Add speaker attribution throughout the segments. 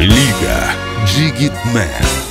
Speaker 1: Лига Джигитмен.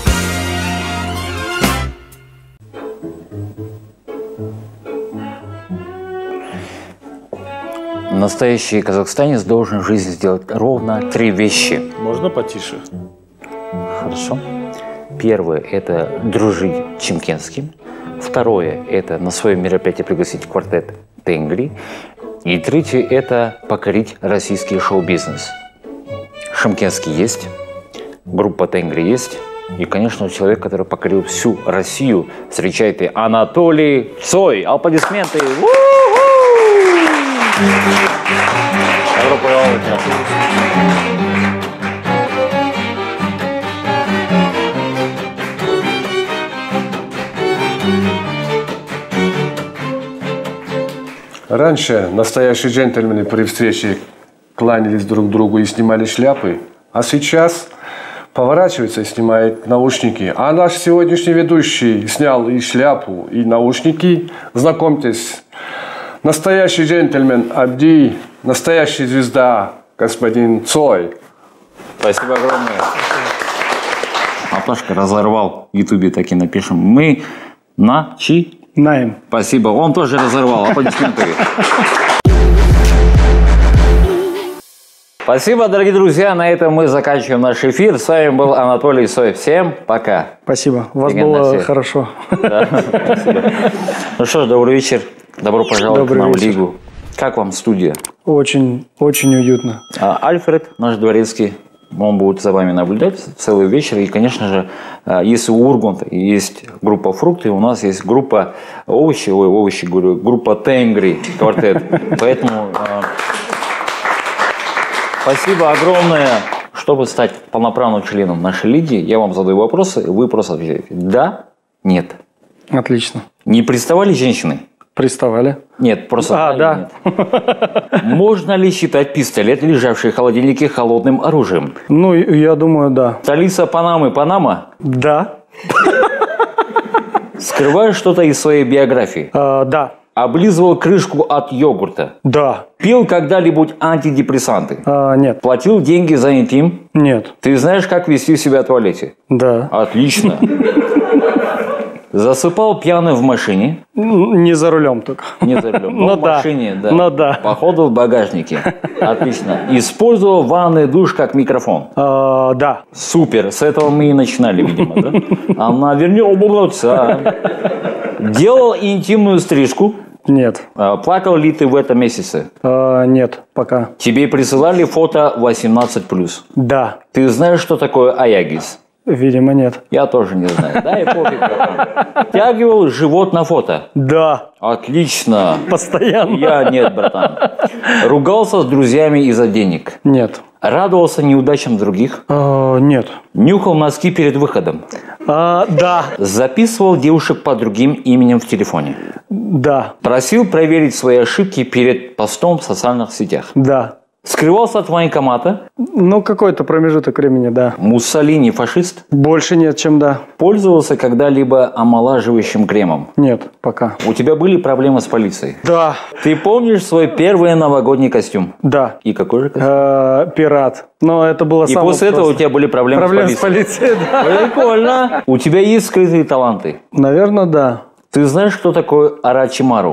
Speaker 2: Настоящий казахстанец должен в жизни сделать ровно 3 вещи.
Speaker 3: Можно потише?
Speaker 2: Хорошо. Первое – это дружить с Чимкенским. Второе – это на свое мероприятие пригласить квартет Тенгри. И третье – это покорить российский шоу-бизнес. Шимкенский есть, группа Тенгри есть. И, конечно, человек, который покорил всю Россию, встречайте, Анатолий Цой. Аплодисменты! Добро пожаловать.
Speaker 3: Раньше настоящие джентльмены при встрече кланялись друг другу и снимали шляпы, а сейчас поворачивается и снимает наушники. А наш сегодняшний ведущий снял и шляпу, и наушники. Знакомьтесь, настоящий джентльмен Абди, настоящая звезда господин Цой.
Speaker 2: Спасибо огромное. Маташка разорвал в Ютубе, так и напишем. Мы начинаем. Спасибо. Он тоже разорвал. Аплодисменты. Спасибо, дорогие друзья. На этом мы заканчиваем наш эфир. С вами был Анатолий Цой. Всем пока.
Speaker 4: Спасибо. У вас было хорошо.
Speaker 2: Да, спасибо. Ну что ж, добрый вечер. Добро пожаловать к нам в Лигу. Как вам студия?
Speaker 4: Очень, очень уютно.
Speaker 2: Альфред, наш дворецкий, он будет за вами наблюдать целый вечер. И, конечно же, если у Урганта есть группа фрукты, у нас есть группа овощи, говорю, группа Тенгри, квартет. Поэтому спасибо огромное. Чтобы стать полноправным членом нашей лиги, я вам задаю вопросы, вы просто отвечаете да, нет.
Speaker 4: Отлично.
Speaker 2: Не приставали женщины?
Speaker 4: Приставали.
Speaker 2: Нет, просто
Speaker 4: да.
Speaker 2: Нет. Можно ли считать пистолет, лежавший в холодильнике, холодным оружием?
Speaker 4: Ну, я думаю, да.
Speaker 2: Столица Панамы, Панама?
Speaker 4: Да.
Speaker 2: Скрываешь что-то из своей биографии?
Speaker 4: Да.
Speaker 2: Облизывал крышку от йогурта?
Speaker 4: Да.
Speaker 2: Пил когда-нибудь антидепрессанты?
Speaker 4: Нет.
Speaker 2: Платил деньги за интим?
Speaker 4: Нет.
Speaker 2: Ты знаешь, как вести себя в туалете?
Speaker 4: Да.
Speaker 2: Отлично. Засыпал пьяный в машине?
Speaker 4: Не за рулем только.
Speaker 2: Не за рулем, но в машине, да.
Speaker 4: Ну да.
Speaker 2: Походу в багажнике. Отлично. Использовал ванный душ как микрофон?
Speaker 4: Да.
Speaker 2: Супер. С этого мы и начинали, видимо, да? Она вернется. Делал интимную стрижку?
Speaker 4: Нет.
Speaker 2: Плакал ли ты в этом месяце?
Speaker 4: Нет, пока.
Speaker 2: Тебе присылали фото 18+.
Speaker 4: Да.
Speaker 2: Ты знаешь, что такое аягис?
Speaker 4: Видимо, нет.
Speaker 2: Я тоже не знаю. Да, и пофиг. Тягивал живот на фото?
Speaker 4: Да.
Speaker 2: Отлично.
Speaker 4: Постоянно.
Speaker 2: Я нет, братан. Ругался с друзьями из-за денег?
Speaker 4: Нет.
Speaker 2: Радовался неудачам других?
Speaker 4: Нет.
Speaker 2: Нюхал носки перед выходом?
Speaker 4: Да.
Speaker 2: Записывал девушек под другим именем в телефоне?
Speaker 4: Да.
Speaker 2: Просил проверить свои ошибки перед постом в социальных сетях?
Speaker 4: Да.
Speaker 2: Скрывался от военкомата?
Speaker 4: Ну, какой-то промежуток времени, да.
Speaker 2: Муссолини фашист?
Speaker 4: Больше нет, чем да.
Speaker 2: Пользовался когда-либо омолаживающим кремом?
Speaker 4: Нет, пока.
Speaker 2: У тебя были проблемы с полицией?
Speaker 4: Да.
Speaker 2: Ты помнишь свой первый новогодний костюм?
Speaker 4: Да.
Speaker 2: И какой же костюм?
Speaker 4: Пират. Но это было
Speaker 2: И
Speaker 4: самое
Speaker 2: после этого у тебя были проблемы с полицией?
Speaker 4: да.
Speaker 2: Прикольно. У тебя есть скрытые таланты?
Speaker 4: Наверное, да.
Speaker 2: Ты знаешь, кто такой Орочимару?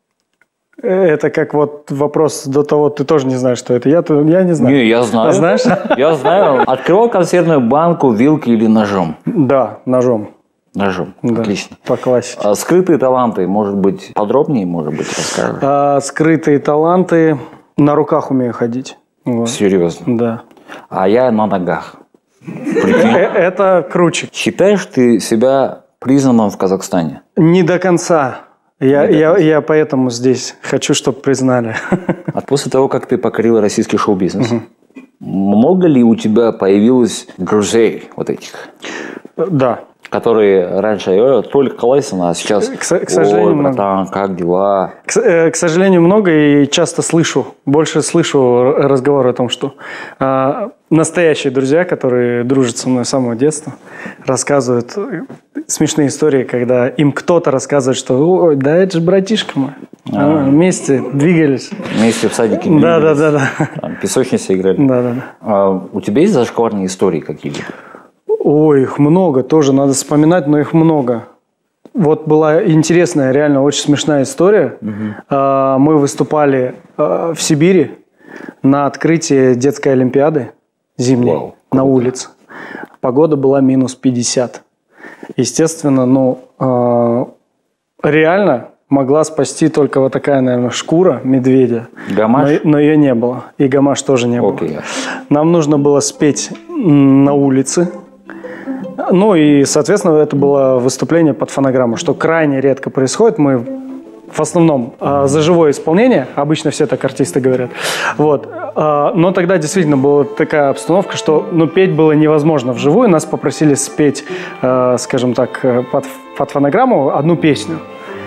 Speaker 4: Это как вот вопрос до того, ты тоже не знаешь, что это. Я не знаю.
Speaker 2: Не, я знаю.
Speaker 4: А знаешь?
Speaker 2: Я знаю. Открывал консервную банку вилкой или ножом?
Speaker 4: Да, ножом.
Speaker 2: Ножом.
Speaker 4: Да.
Speaker 2: Отлично.
Speaker 4: По классике.
Speaker 2: А скрытые таланты, может быть, подробнее, может быть, расскажешь?
Speaker 4: Скрытые таланты. На руках умею ходить. Вот.
Speaker 2: Серьезно?
Speaker 4: Да.
Speaker 2: А я на ногах. Прикинь.
Speaker 4: Это круче.
Speaker 2: Считаешь ты себя признанным в Казахстане?
Speaker 4: Не до конца. Я поэтому здесь хочу, чтобы признали.
Speaker 2: А после того, как ты покорил российский шоу-бизнес, много ли у тебя появилось друзей вот этих?
Speaker 4: Да.
Speaker 2: Которые раньше только Лайсон, а сейчас
Speaker 4: к сожалению,
Speaker 2: ой, братан, как дела?
Speaker 4: К сожалению, много и часто больше слышу разговоры о том, что настоящие друзья, которые дружат со мной с самого детства, рассказывают смешные истории, когда им кто-то рассказывает, что ой, да это же братишка мой, вместе двигались.
Speaker 2: Вместе в садике
Speaker 4: двигались. Да.
Speaker 2: Там, в песочнице играли.
Speaker 4: Да.
Speaker 2: У тебя есть зашкварные истории какие-либо?
Speaker 4: Ой, их много, тоже надо вспоминать, но их много. Вот была интересная, реально очень смешная история. Мы выступали в Сибири на открытии детской олимпиады зимней на улице. Погода была минус 50. Естественно, реально могла спасти только вот такая, наверное, шкура медведя.
Speaker 2: Гамаш?
Speaker 4: Но ее не было. И гамаш тоже не было. Нам нужно было спеть на улице. Ну и, соответственно, это было выступление под фонограмму, что крайне редко происходит. Мы в основном за живое исполнение, обычно все так артисты говорят. Вот. Но тогда действительно была такая обстановка, что петь было невозможно вживую. Нас попросили спеть, скажем так, под фонограмму одну песню.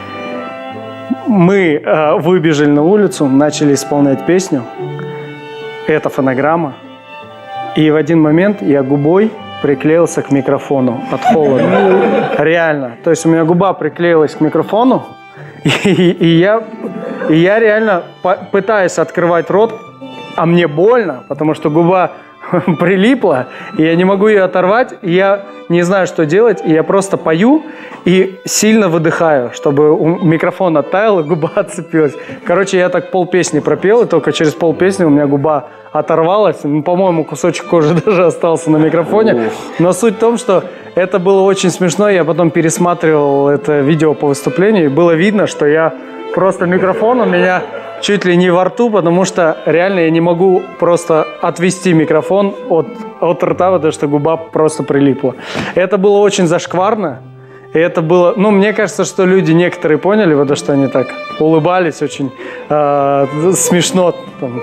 Speaker 4: Мы выбежали на улицу, начали исполнять песню. Это фонограмма. И в один момент я губой приклеился к микрофону от холода. Реально. То есть у меня губа приклеилась к микрофону, и я реально пытаюсь открывать рот, а мне больно, потому что губа прилипла, и я не могу ее оторвать, и я не знаю, что делать, и я просто пою и сильно выдыхаю, чтобы микрофон оттаял, и губа отцепилась. Короче, я так полпесни пропел, и только через полпесни у меня губа оторвалась. По-моему, кусочек кожи даже остался на микрофоне. Но суть в том, что это было очень смешно. Я потом пересматривал это видео по выступлению, и было видно, что я просто микрофон у меня чуть ли не во рту, потому что реально я не могу просто отвести микрофон от рта, потому что губа просто прилипла. Это было очень зашкварно. И это было, мне кажется, что люди некоторые поняли, потому что они так улыбались очень смешно. Там,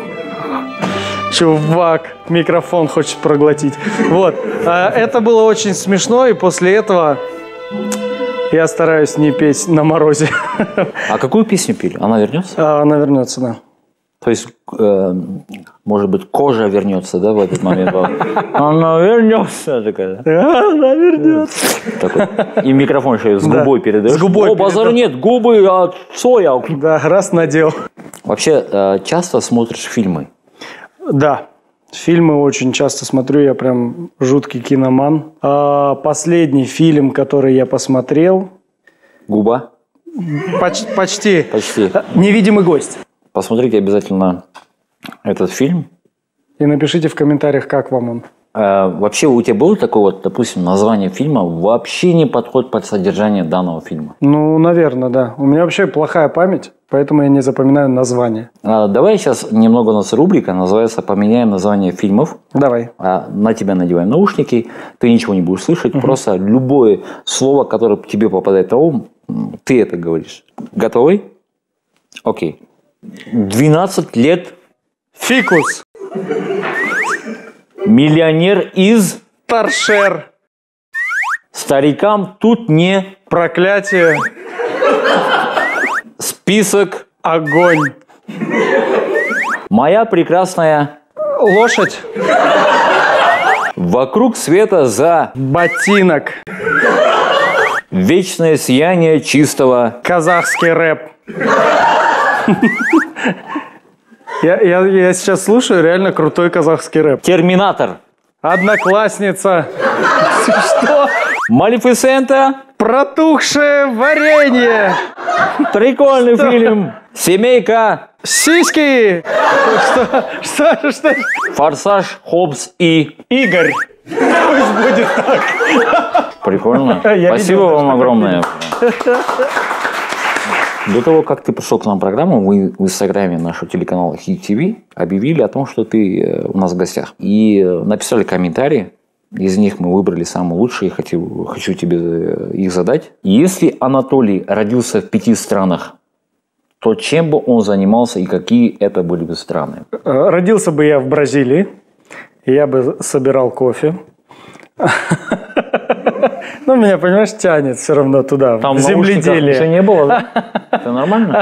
Speaker 4: чувак, микрофон хочет проглотить. Вот. Это было очень смешно, и после этого я стараюсь не петь на морозе.
Speaker 2: А какую песню пели? Она вернется?
Speaker 4: Она вернется, да.
Speaker 2: То есть, может быть, кожа вернется, да, в этот момент? Она вернется такая.
Speaker 4: Она вернется.
Speaker 2: И микрофон еще с губой передаешь.
Speaker 4: С губой.
Speaker 2: О, базара нет, губы от соя.
Speaker 4: Да, раз надел.
Speaker 2: Вообще, часто смотришь фильмы?
Speaker 4: Да. Фильмы очень часто смотрю, я прям жуткий киноман. Последний фильм, который я посмотрел...
Speaker 2: Губа?
Speaker 4: Почти.
Speaker 2: Почти.
Speaker 4: «Невидимый гость».
Speaker 2: Посмотрите обязательно этот фильм.
Speaker 4: И напишите в комментариях, как вам он.
Speaker 2: Вообще у тебя было такое вот, допустим, название фильма вообще не подходит под содержание данного фильма?
Speaker 4: Наверное, да. У меня вообще плохая память, поэтому я не запоминаю название.
Speaker 2: Давай сейчас немного у нас рубрика, называется «Поменяем название фильмов».
Speaker 4: Давай.
Speaker 2: На тебя надеваем наушники, ты ничего не будешь слышать, просто любое слово, которое тебе попадает на ум, ты это говоришь. Готовый? Окей. 12 лет.
Speaker 4: Фикус.
Speaker 2: Миллионер из...
Speaker 4: Торшер.
Speaker 2: Старикам тут не...
Speaker 4: Проклятие.
Speaker 2: Список.
Speaker 4: Огонь.
Speaker 2: Моя прекрасная...
Speaker 4: Лошадь.
Speaker 2: Вокруг света за...
Speaker 4: Ботинок.
Speaker 2: Вечное сияние чистого...
Speaker 4: Казахский рэп. Я сейчас слушаю реально крутой казахский рэп.
Speaker 2: Терминатор.
Speaker 4: Одноклассница. Что?
Speaker 2: Малефисента.
Speaker 4: Протухшее варенье.
Speaker 2: Прикольный фильм. Семейка.
Speaker 4: Сиськи. Что?
Speaker 2: Форсаж, Хоббс и...
Speaker 4: Игорь. Пусть будет так.
Speaker 2: Прикольно. Спасибо вам огромное. До того, как ты пришел к нам в программу, мы в инстаграме нашего телеканала Hit TV объявили о том, что ты у нас в гостях. И написали комментарии. Из них мы выбрали самые лучшие. Хочу тебе их задать. Если Анатолий родился в 5 странах, то чем бы он занимался и какие это были бы страны?
Speaker 4: Родился бы я в Бразилии. Я бы собирал кофе. Ну, меня, понимаешь, тянет все равно туда,
Speaker 2: Там
Speaker 4: в земледелие.
Speaker 2: ничего не было, да? Это нормально?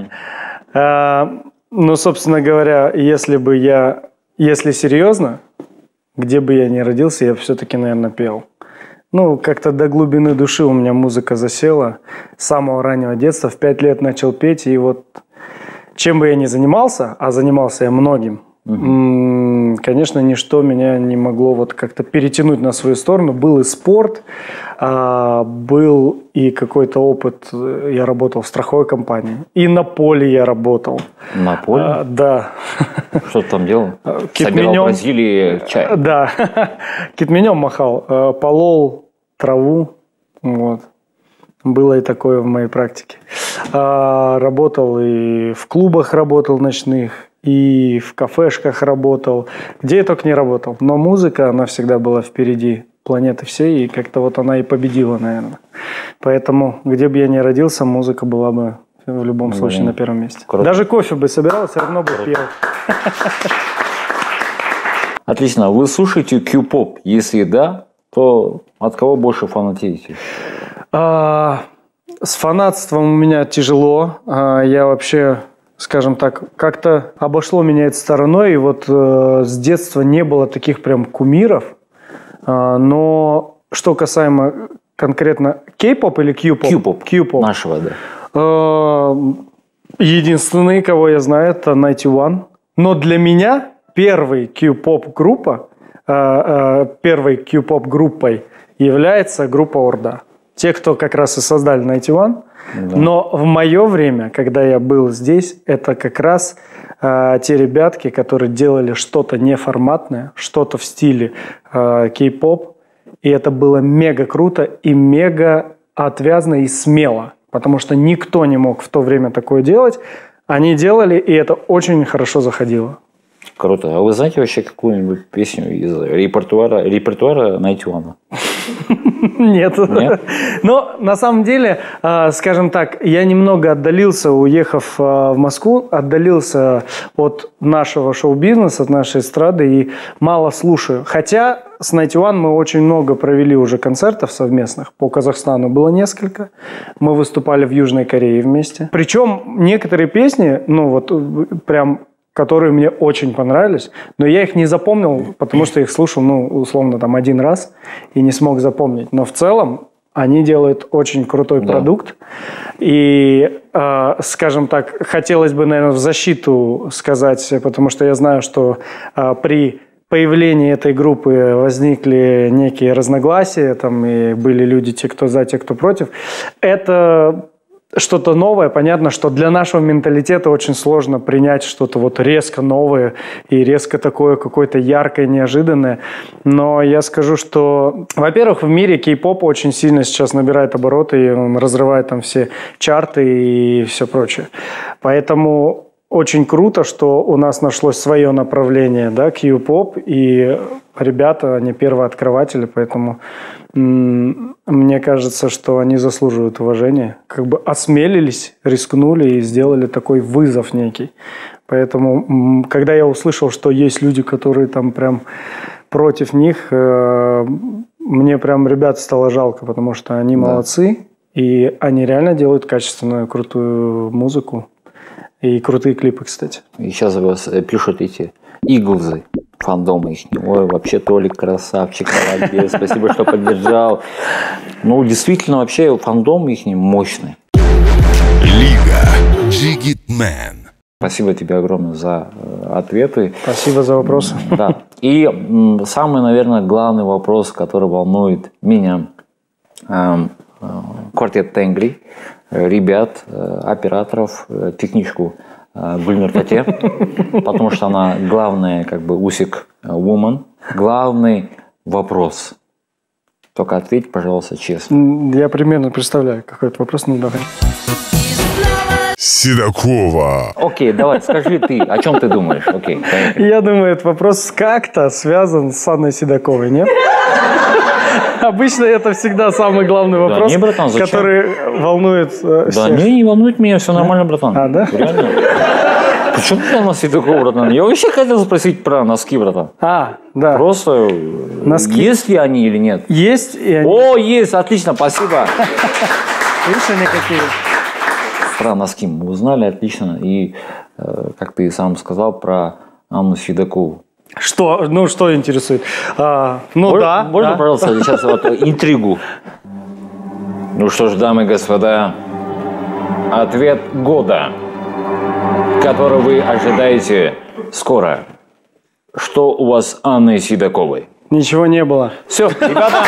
Speaker 4: Ну, собственно говоря, если серьезно, где бы я ни родился, я все-таки, наверное, пел. Ну, как-то до глубины души у меня музыка засела. С самого раннего детства, в 5 лет начал петь, и вот чем бы я ни занимался, а занимался я многим, конечно, ничто меня не могло вот как-то перетянуть на свою сторону. Был и спорт, был и какой-то опыт. Я работал в страховой компании. И на поле я работал.
Speaker 2: На поле?
Speaker 4: Да.
Speaker 2: Что ты там делал?
Speaker 4: Китменем.
Speaker 2: Собирал в Бразилии чай?
Speaker 4: Да. Китменем махал. Полол траву. Вот. Было и такое в моей практике. Работал и в клубах работал ночных, и в кафешках работал, где я только не работал. Но музыка, она всегда была впереди планеты всей, и как-то вот она и победила, наверное. Поэтому, где бы я ни родился, музыка была бы в любом случае на первом месте.
Speaker 2: Круто.
Speaker 4: Даже кофе бы собирал, все равно бы пел.
Speaker 2: Отлично. Вы слушаете Q-pop? Если да, то от кого больше фанатеете?
Speaker 4: С фанатством у меня тяжело. Я вообще, скажем так, как-то обошло меня это стороной. И вот с детства не было таких прям кумиров. Но что касаемо конкретно K-pop или Q-pop?
Speaker 2: Q-pop.
Speaker 4: Q-pop.
Speaker 2: Нашего, да.
Speaker 4: Единственный, кого я знаю, это 91. Но для меня первой Q-pop группой является группа Орда. Те, кто как раз и создали 91. Да. Но в мое время, когда я был здесь, это как раз те ребятки, которые делали что-то неформатное, что-то в стиле кей-поп. И это было мега круто и мега отвязно и смело. Потому что никто не мог в то время такое делать. Они делали, и это очень хорошо заходило.
Speaker 2: Круто. А вы знаете вообще какую-нибудь песню из репертуара 91?
Speaker 4: Нет. Но на самом деле, скажем так, я немного отдалился, уехав в Москву, отдалился от нашего шоу-бизнеса, от нашей эстрады и мало слушаю. Хотя с 91 мы очень много провели уже концертов совместных. По Казахстану было несколько. Мы выступали в Южной Корее вместе. Причем некоторые песни, ну вот прям, которые мне очень понравились, но я их не запомнил, потому что их слушал, ну, условно, там, один раз и не смог запомнить. Но в целом они делают очень крутой продукт. И, скажем так, хотелось бы, наверное, в защиту сказать, потому что я знаю, что при появлении этой группы возникли некие разногласия, там, и были люди, те, кто за, те, кто против. Это что-то новое. Понятно, что для нашего менталитета очень сложно принять что-то вот резко новое и резко такое какое-то яркое, неожиданное. Но я скажу, что, во-первых, в мире кей-поп очень сильно сейчас набирает обороты, и он разрывает там все чарты и все прочее. Поэтому очень круто, что у нас нашлось свое направление, да, Q-pop, и ребята, они первооткрыватели, поэтому мне кажется, что они заслуживают уважения. Как бы осмелились, рискнули и сделали такой вызов некий. Поэтому, когда я услышал, что есть люди, которые там прям против них, мне прям ребят стало жалко, потому что они молодцы, и они реально делают качественную, крутую музыку. И крутые клипы, кстати.
Speaker 2: И сейчас вас пишут эти иглзы, фандомы их. Ой, вообще Толик красавчик, молодец, спасибо, что поддержал. Ну, действительно, вообще фандом их мощный.
Speaker 1: Лига Джигитмен.
Speaker 2: Спасибо тебе огромное за ответы.
Speaker 4: Спасибо за вопросы.
Speaker 2: Да. И самый, наверное, главный вопрос, который волнует меня. Квартет Тенгри, ребят, операторов, техничку Гульнур Тате, потому что она главная, как бы, усик woman. Главный вопрос. Только ответь, пожалуйста, честно.
Speaker 4: Я примерно представляю, какой это вопрос, ну давай.
Speaker 1: Седокова.
Speaker 2: Окей, давай, скажи ты, о чем ты думаешь? Окей, поехали.
Speaker 4: Я думаю, этот вопрос как-то связан с Анной Седоковой, нет? Обычно это всегда самый главный вопрос,
Speaker 2: не, братан,
Speaker 4: который волнует всех.
Speaker 2: Да не волнует меня, все нормально, братан.
Speaker 4: А, да?
Speaker 2: Реально. Почему ты носки такого, братан? Я вообще хотел спросить про носки, братан.
Speaker 4: Да.
Speaker 2: Просто
Speaker 4: Носки.
Speaker 2: есть ли они или нет?
Speaker 4: Есть. И они...
Speaker 2: О, есть, отлично, спасибо.
Speaker 4: Видишь, они какие?
Speaker 2: Про носки мы узнали, отлично. И, как ты сам сказал, про Анну Федакову.
Speaker 4: Что? Ну, что интересует? Да.
Speaker 2: Можно, пожалуйста, сейчас вот интригу? Ну что ж, дамы и господа, ответ года, который вы ожидаете скоро. Что у вас с Анной Седоковой?
Speaker 4: Ничего не было.
Speaker 2: Все, ребята.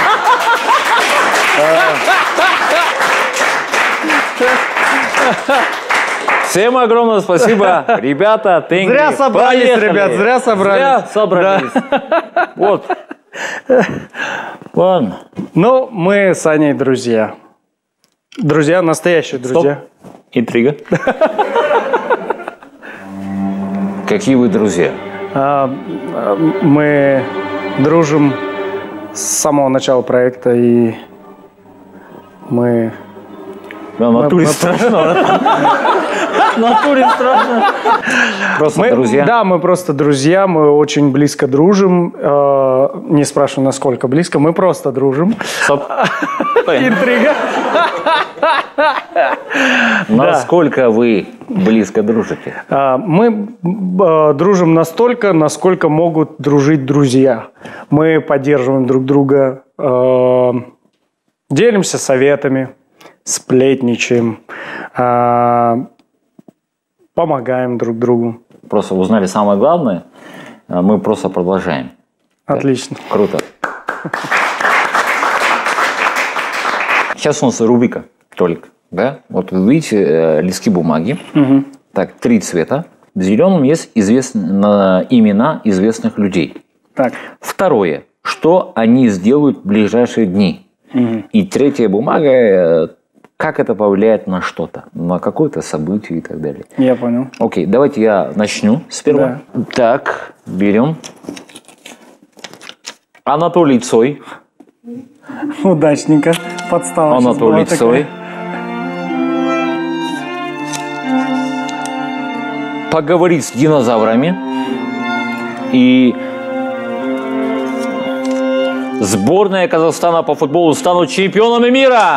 Speaker 2: Всем огромное спасибо, ребята.
Speaker 4: Зря собрались,
Speaker 2: поехали.
Speaker 4: ребят, зря собрались.
Speaker 2: Зря собрались. Да. Вот. Ладно.
Speaker 4: Ну, мы с Аней друзья. Друзья, настоящие друзья.
Speaker 2: Стоп. Интрига. Какие вы друзья?
Speaker 4: Мы дружим с самого начала проекта, и мы...
Speaker 2: Да, в натуре страшно. В натуре страшно. Просто друзья.
Speaker 4: Да, мы просто друзья, мы очень близко дружим. Не спрашиваю, насколько близко, мы просто дружим.
Speaker 2: Стоп.
Speaker 4: Интрига.
Speaker 2: Насколько вы близко дружите?
Speaker 4: Мы дружим настолько, насколько могут дружить друзья. Мы поддерживаем друг друга, делимся советами, сплетничаем, помогаем друг другу.
Speaker 2: Просто узнали самое главное, мы просто продолжаем.
Speaker 4: Отлично.
Speaker 2: Круто. Сейчас у нас рубрика только. Да? Вот вы видите листки бумаги.
Speaker 4: Угу.
Speaker 2: Так, 3 цвета. В зеленом есть имена известных людей.
Speaker 4: Так.
Speaker 2: Второе. Что они сделают в ближайшие дни.
Speaker 4: Угу.
Speaker 2: И третья бумага. Как это повлияет на что-то, на какое-то событие и так далее.
Speaker 4: Я понял.
Speaker 2: Окей, давайте я начну сперва.
Speaker 4: Да.
Speaker 2: Так, берем. Анатолий Цой.
Speaker 4: Удачненько. Подстава.
Speaker 2: Анатолий Цой. Поговорить с динозаврами. И сборная Казахстана по футболу станут чемпионами мира.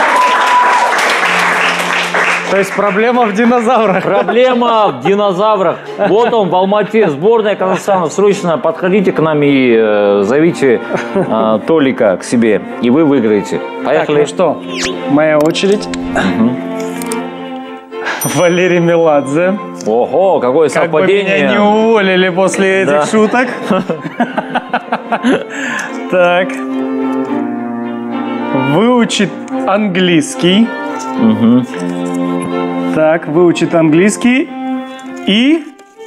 Speaker 4: То есть проблема в динозаврах.
Speaker 2: Проблема в динозаврах. Вот он в Алмате, сборная Казахстана. Срочно подходите к нам и зовите Толика к себе. И вы выиграете. Поехали.
Speaker 4: Так, ну что, моя очередь. Валерий Меладзе.
Speaker 2: Ого, какое
Speaker 4: Как бы
Speaker 2: совпадение.
Speaker 4: меня не уволили после этих шуток. Так. Выучит английский. Так, выучит английский. И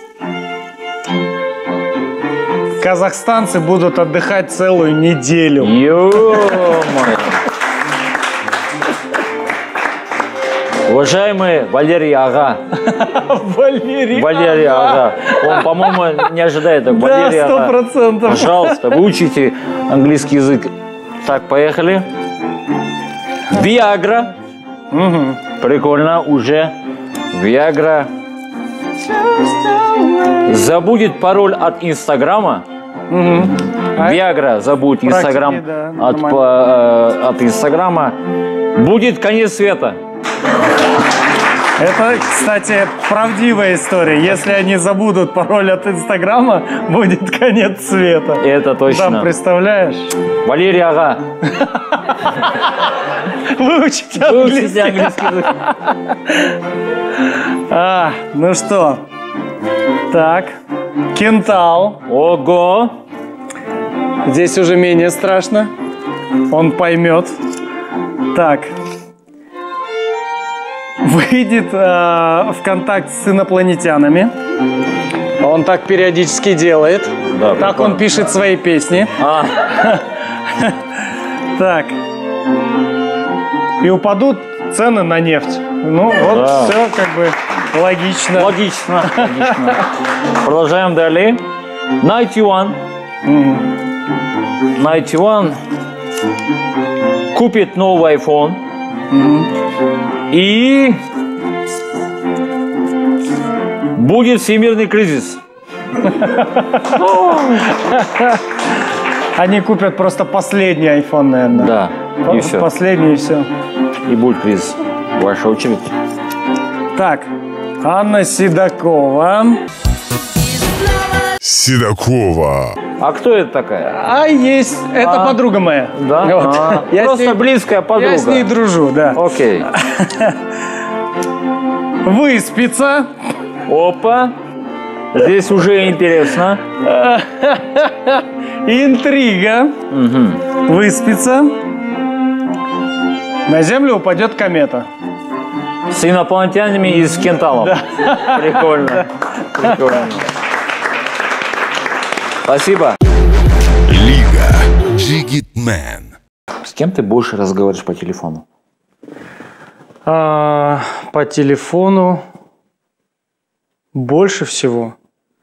Speaker 4: казахстанцы будут отдыхать целую неделю.
Speaker 2: Ё-моё. Уважаемый Валерий Ага. Валерий Ага. Он, по-моему, не ожидает так. Валерий
Speaker 4: Да,
Speaker 2: Ага.
Speaker 4: 100%.
Speaker 2: Пожалуйста, выучите английский язык. Так, поехали. Виагра. Прикольно, уже. Виагра. Забудет пароль от Инстаграма. Виагра забудет Инстаграм
Speaker 4: да,
Speaker 2: от Инстаграма. Будет конец света.
Speaker 4: Это, кстати, правдивая история. Если они забудут пароль от Инстаграма, будет конец света.
Speaker 2: Это точно.
Speaker 4: Там, представляешь?
Speaker 2: Валерий Ага.
Speaker 4: Выучить
Speaker 2: Выучите
Speaker 4: английский.
Speaker 2: английский язык.
Speaker 4: Ну что? Так. Кентал.
Speaker 2: Ого.
Speaker 4: Здесь уже менее страшно. Он поймет. Так. Выйдет в контакт с инопланетянами. Он так периодически делает.
Speaker 2: Да,
Speaker 4: так
Speaker 2: прикольно.
Speaker 4: он пишет свои песни. Так. И упадут цены на нефть. Ну, вот
Speaker 2: Да.
Speaker 4: все как бы логично.
Speaker 2: Логично. Продолжаем далее. 91. 91 купит новый iPhone. Будет всемирный кризис.
Speaker 4: Они купят просто последний iPhone, наверное.
Speaker 2: Да, и все.
Speaker 4: Последний, и все.
Speaker 2: И будет кризис. Ваша очередь.
Speaker 4: Так, Анна Седокова.
Speaker 1: Седокова.
Speaker 2: А кто это такая?
Speaker 4: А есть, это подруга моя.
Speaker 2: Да?
Speaker 4: Вот. Я
Speaker 2: Просто
Speaker 4: с ней-
Speaker 2: близкая подруга.
Speaker 4: Я с ней дружу, да.
Speaker 2: Окей.
Speaker 4: Выспится.
Speaker 2: Опа. Здесь уже интересно.
Speaker 4: Интрига. Выспится. На Землю упадет комета.
Speaker 2: С инопланетянами и с кенталом. Прикольно. Прикольно. Спасибо.
Speaker 1: Лига Джигитмен.
Speaker 2: С кем ты больше разговариваешь по телефону?
Speaker 4: По телефону больше всего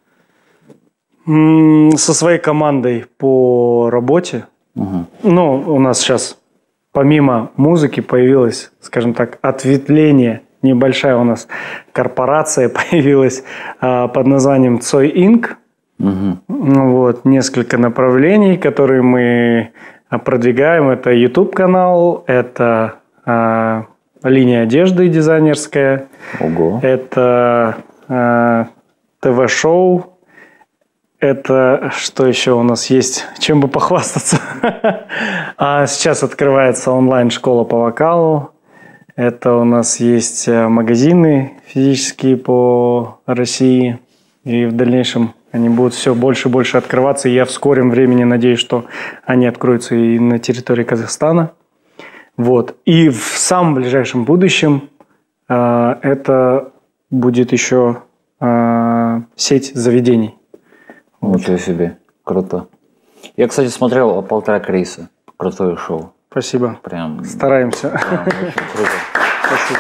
Speaker 4: со своей командой по работе. Ну, у нас сейчас помимо музыки появилось, скажем так, ответвление. Небольшая у нас корпорация появилась под названием Цой Инк. Вот, несколько направлений, которые мы продвигаем. Это YouTube-канал, это линия одежды дизайнерская,
Speaker 2: Ого.
Speaker 4: это ТВ-шоу, это что еще у нас есть, чем бы похвастаться. А сейчас открывается онлайн-школа по вокалу. Это у нас есть магазины физические по России. И в дальнейшем они будут все больше и больше открываться. И я в скором времени надеюсь, что они откроются и на территории Казахстана. Вот. И в самом ближайшем будущем это будет еще сеть заведений.
Speaker 2: Ничего себе. Круто. Я, кстати, смотрел 1,5 рейса. Крутое шоу.
Speaker 4: Спасибо.
Speaker 2: Прям
Speaker 4: Стараемся.
Speaker 2: прям очень круто.
Speaker 4: Спасибо.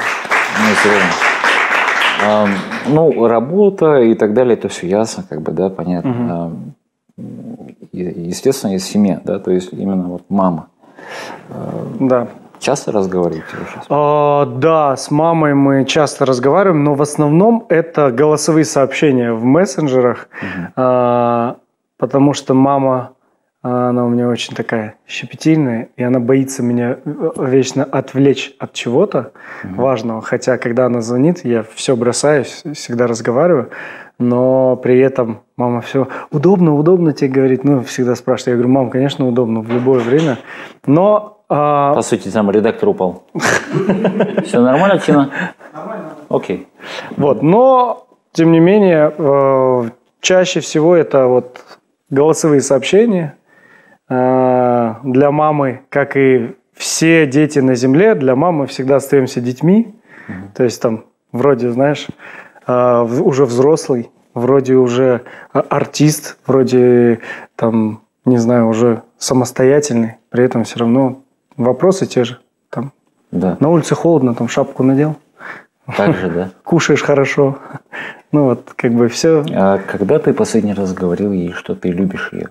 Speaker 2: Ну, серьезно. Ну, работа и так далее, это все ясно, как бы, да, понятно. Естественно, есть семья, да, то есть именно вот мама.
Speaker 4: Да.
Speaker 2: Часто разговариваете сейчас?
Speaker 4: Да, с мамой мы часто разговариваем, но в основном это голосовые сообщения в мессенджерах, потому что мама, она у меня очень такая щепетильная, и она боится меня вечно отвлечь от чего-то важного. Хотя, когда она звонит, я все бросаю, всегда разговариваю, но при этом мама все удобно тебе говорит, ну, всегда спрашивает. Я говорю, мам, конечно, удобно, в любое время, но...
Speaker 2: По сути, там редактор упал. Все нормально, Тина?
Speaker 4: Нормально.
Speaker 2: Окей.
Speaker 4: Вот, но, тем не менее, чаще всего это вот голосовые сообщения. Для мамы, как и все дети на земле, для мамы всегда остаемся детьми. То есть там вроде, знаешь, уже взрослый, вроде уже артист, вроде там, не знаю, уже самостоятельный. При этом все равно вопросы те же. Там,
Speaker 2: Да.
Speaker 4: на улице холодно, там шапку надел.
Speaker 2: Так же, да?
Speaker 4: Кушаешь хорошо. Ну вот, как бы все.
Speaker 2: А когда ты последний раз говорил ей, что ты любишь ее?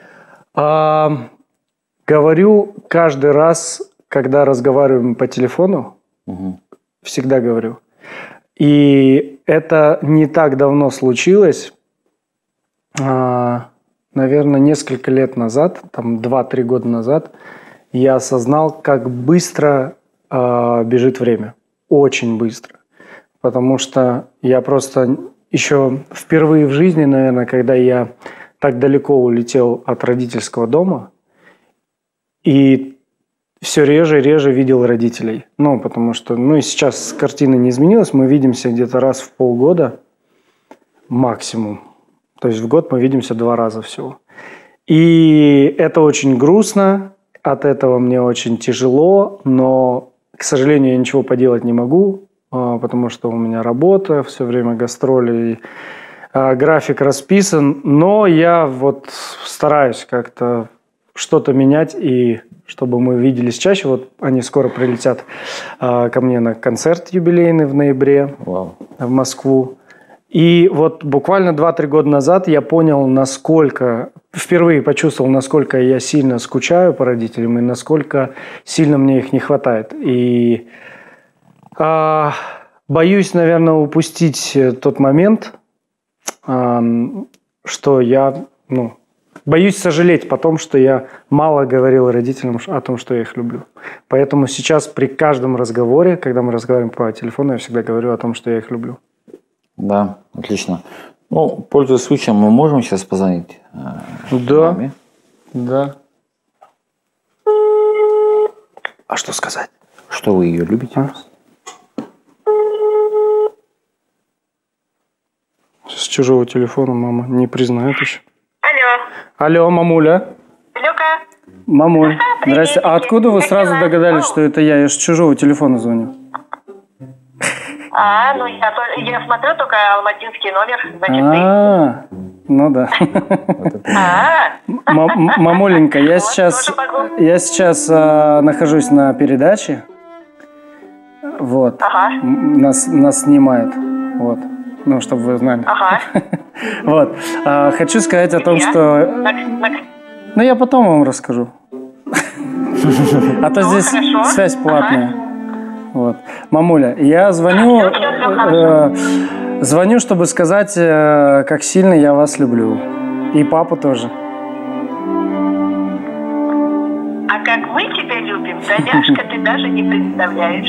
Speaker 4: Говорю каждый раз, когда разговариваем по телефону, всегда говорю. И это не так давно случилось. Наверное, несколько лет назад, там 2-3 года назад, я осознал, как быстро бежит время. Очень быстро. Потому что я просто еще впервые в жизни, наверное, когда я так далеко улетел от родительского дома, и все реже и реже видел родителей. Ну, потому что, ну, и сейчас картина не изменилась, мы видимся где-то раз в полгода максимум. То есть в год мы видимся 2 раза всего. И это очень грустно, от этого мне очень тяжело, но, к сожалению, я ничего поделать не могу, потому что у меня работа, все время гастроли, график расписан, но я вот стараюсь как-то что-то менять, и чтобы мы виделись чаще. Вот они скоро прилетят ко мне на концерт юбилейный в ноябре.
Speaker 2: Вау.
Speaker 4: В Москву. И вот буквально 2-3 года назад я понял, насколько, впервые почувствовал, насколько я сильно скучаю по родителям и насколько сильно мне их не хватает. И боюсь, наверное, упустить тот момент, что я, боюсь сожалеть потом, что я мало говорил родителям о том, что я их люблю. Поэтому сейчас при каждом разговоре, когда мы разговариваем по телефону, я всегда говорю о том, что я их люблю.
Speaker 2: Да, отлично. Пользуясь случаем, мы можем сейчас позвонить маме?
Speaker 4: Да. А что сказать?
Speaker 2: Что вы ее любите?
Speaker 4: С чужого телефона мама не признает еще.
Speaker 5: Алло.
Speaker 4: Алло, мамуля.
Speaker 5: Люка.
Speaker 4: Мамуль, здрасте. А откуда вы сразу догадались, что это я? Я с чужого телефона звоню.
Speaker 5: Я смотрю только алматинский номер, значит,
Speaker 4: ну да. Мамуленька, я сейчас нахожусь на передаче. Вот. Нас снимают. Вот. Чтобы вы знали. Вот. Хочу сказать о том, что... я потом вам расскажу. А то здесь связь платная. Вот. Мамуля, я звоню, чтобы сказать, как сильно я вас люблю. И папу тоже.
Speaker 5: А как мы тебя любим, Таняшка, ты даже не представляешь.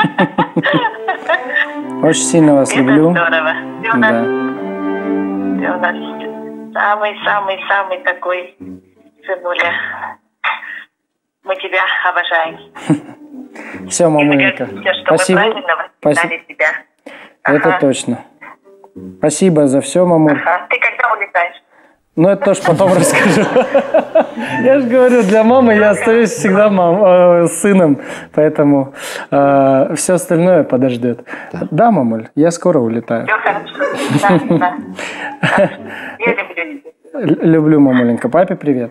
Speaker 4: Очень сильно вас люблю.
Speaker 5: Это здорово. Ты у нас самый-самый-самый такой, сынуля. Мы тебя обожаем.
Speaker 4: Все, мамуленька. Спасибо.
Speaker 5: Тебя.
Speaker 4: Это точно. Спасибо за все, мамуль.
Speaker 5: Ты когда улетаешь?
Speaker 4: Это тоже потом расскажу. Я же говорю, для мамы я остаюсь всегда сыном, поэтому все остальное подождет. Да, мамуль, я скоро улетаю.
Speaker 5: Все хорошо. Да. Я люблю тебя.
Speaker 4: Люблю, мамуленька. Папе привет.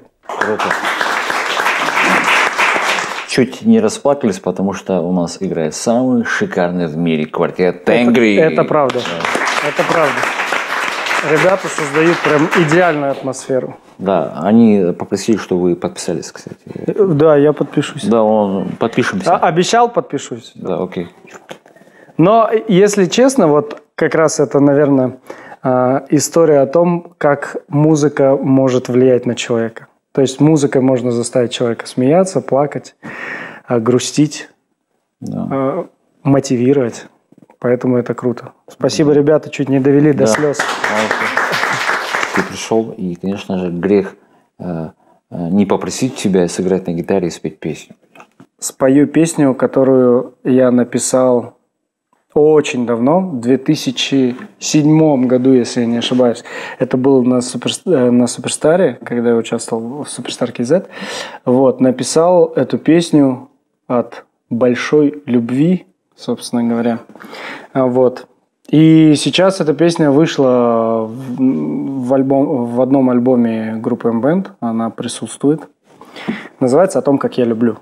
Speaker 2: Чуть не расплакались, потому что у нас играет самый шикарный в мире квартет Тенгри.
Speaker 4: Это правда. Это правда. Ребята создают прям идеальную атмосферу.
Speaker 2: Да, они попросили, чтобы вы подписались, кстати.
Speaker 4: Да, я подпишусь.
Speaker 2: Да, подпишемся.
Speaker 4: Обещал, подпишусь.
Speaker 2: Да, окей.
Speaker 4: Но, если честно, вот как раз это, наверное, история о том, как музыка может влиять на человека. То есть музыкой можно заставить человека смеяться, плакать, грустить, мотивировать. Поэтому это круто. Спасибо, ребята, чуть не довели до слез.
Speaker 2: Ты пришел, и, конечно же, грех не попросить тебя сыграть на гитаре и спеть песню.
Speaker 4: Спою песню, которую я написал очень давно, в 2007 году, если я не ошибаюсь. Это было на Суперстаре, когда я участвовал в Суперстар KZ. Вот, написал эту песню от большой любви, собственно говоря. Вот. И сейчас эта песня вышла в одном альбоме группы M-Band. Она присутствует. Называется «О том, как я люблю».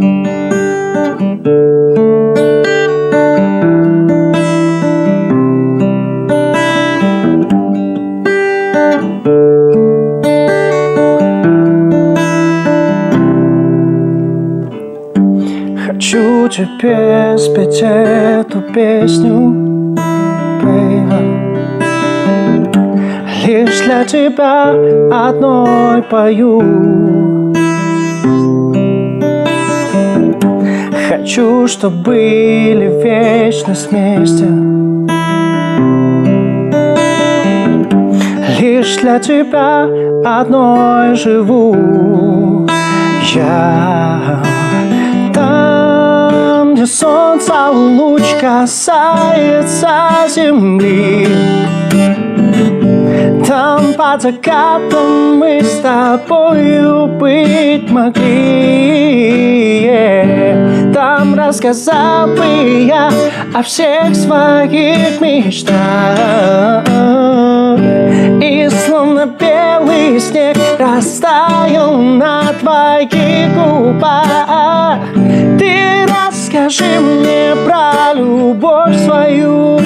Speaker 4: Хочу тебе спеть эту песню, baby. Лишь для тебя одной пою. Хочу, чтобы были вечность вместе. Лишь для тебя одной живу я. Там, где солнце луч касается земли, там под закатом мы с тобою быть могли. Там рассказал бы я о всех своих мечтах, и словно белый снег растаял на твоих губах. Ты расскажи мне про любовь свою,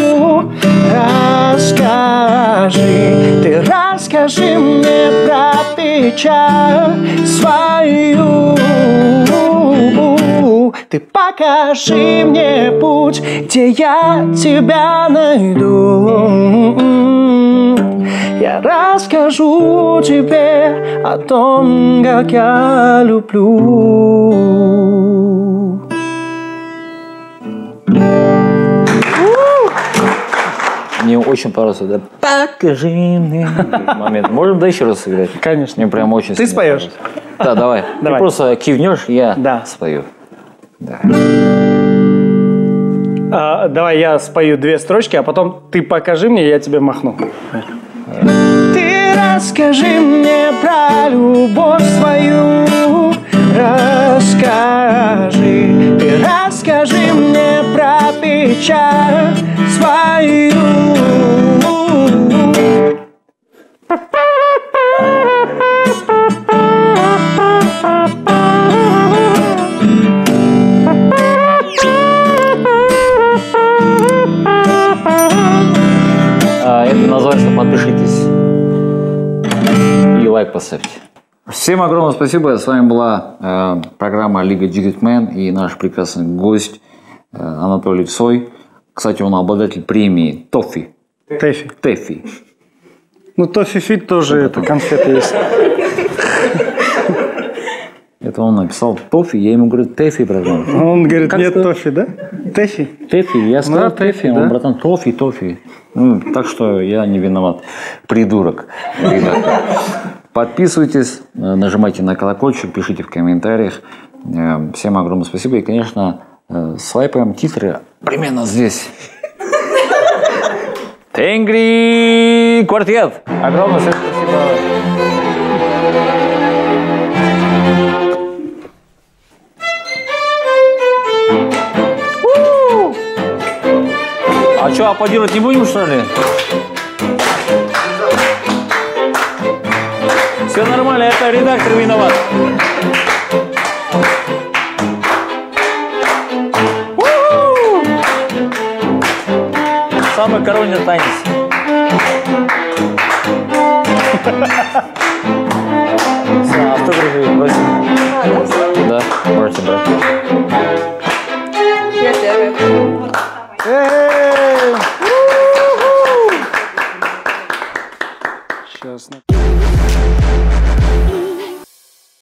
Speaker 4: ты расскажи мне про печаль свою. Ты покажи мне путь, где я тебя найду. Я расскажу тебе о том, как я люблю.
Speaker 2: Мне очень понравился. Да, покажи мне момент. Можем, да, еще раз сыграть?
Speaker 4: Конечно.
Speaker 2: Мне прям очень.
Speaker 4: Ты споешь?
Speaker 2: Да, давай. Ты просто кивнешь, я спою. Да.
Speaker 4: Давай я спою 2 строчки, а потом ты покажи мне, я тебе махну. Ты расскажи мне про любовь свою, расскажи. Ты расскажи мне про печаль свою.
Speaker 2: Это называется «Подпишитесь» и лайк поставьте. Всем огромное спасибо. С вами была программа «Лига Джигитмен» и наш прекрасный гость Анатолий Цой. Кстати, он обладатель премии ТОФИ. ТЭФИ.
Speaker 4: Ну, Тофи Фит тоже это конфеты есть.
Speaker 2: Это он написал ТОФИ, я ему говорю ТЭФИ, братан.
Speaker 4: Он говорит,
Speaker 2: как
Speaker 4: нет,
Speaker 2: сказать?
Speaker 4: Тофи, да? ТЭФИ.
Speaker 2: ТЭФИ, я сказал
Speaker 4: ТЭФИ,
Speaker 2: ТЭФИ,
Speaker 4: да?
Speaker 2: он, братан, ТОФИ. Ну, так что я не виноват. Придурок, ребята. Подписывайтесь, нажимайте на колокольчик, пишите в комментариях. Всем огромное спасибо. И, конечно, свайпаем титры примерно здесь. Тенгри Квартет. Огромное всем спасибо. А что, аплодировать не будем, что ли? Все нормально, это редактор виноват. Самый коронный танец.